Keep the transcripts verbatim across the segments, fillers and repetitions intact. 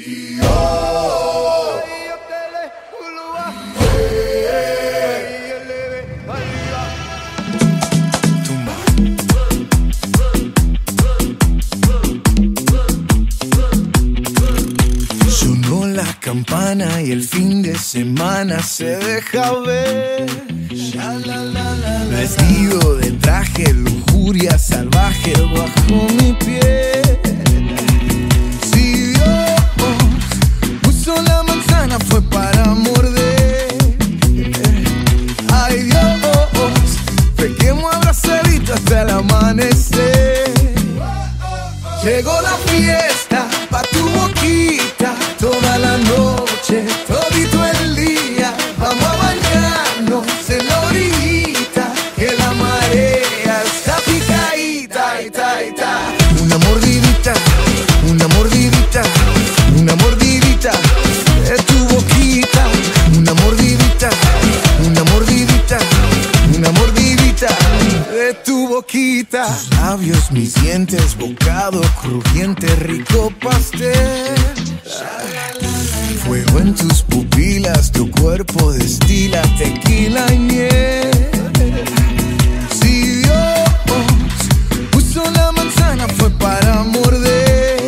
Sonó la campana y el fin de semana se deja ver. Vestido de traje, lujuria salvaje bajo mi piel. Si Dios puso la manzana fue para morder. Ay Dios, pequemos abrazaditos hasta el amanecer. Llegó la fiesta pa' tu boquita, toda la noche, todito el día. Vamos a bañarnos en la orillita, que la marea está picadita, ita, ita. Una mordidita, una mordidita, una mordidita de tu boquita. Una mordidita, una mordidita, una mordidita de tu boquita. Tus labios, mis dientes, bocado crujiente, rico pastel. Fuego en tus pupilas, tu cuerpo destila tequila y miel. Si Dios puso la manzana fue para morder.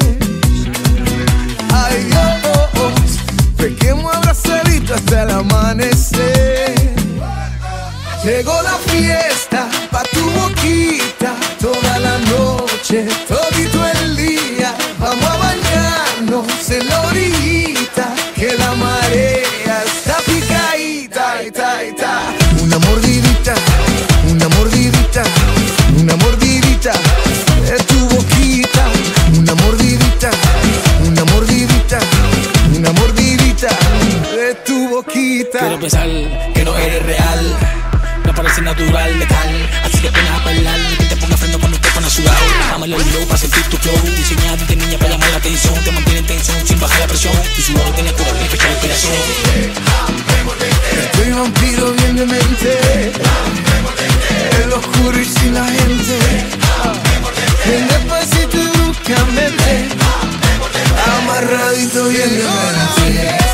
Ay Dios, pequemos abrazaditos hasta el amanecer. Llegó la fiesta pa' tu boquita, toda la noche, todito el día. Vamos a bañarnos en la orillita, que la marea está picadita, ita, ita. Una mordidita, una mordidita, una mordidita de tu boquita. Una mordidita, una mordidita, una mordidita de tu boquita. Quiero pensar que no eres real, no parece natural, letal. Así que pones a bailar, que te ponga freno cuando te pones sudado. Dámelo el low para sentir tu flow. Diseñado de niña para llamar la atención. Te mantiene en tensión sin bajar la presión. Tu sudor tiene cura y fecha de inspiración. Estoy vampiro bien de mente, el oscuro y sin la gente. Bien despacito y bruscamente, amarradito bien de mente.